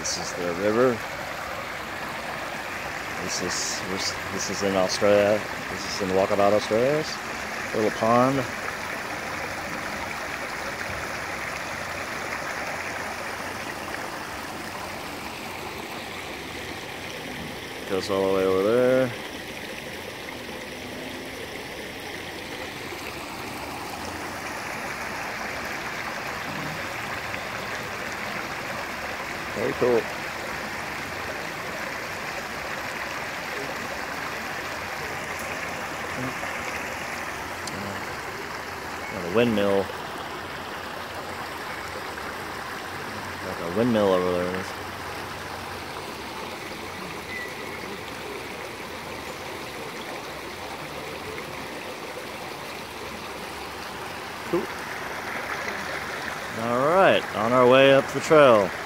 This is the river. This is in Australia. This is in Walkabout Australia. Little pond. Goes all the way over there. Very cool. And a windmill. Like a windmill over there. Cool. All right, on our way up the trail.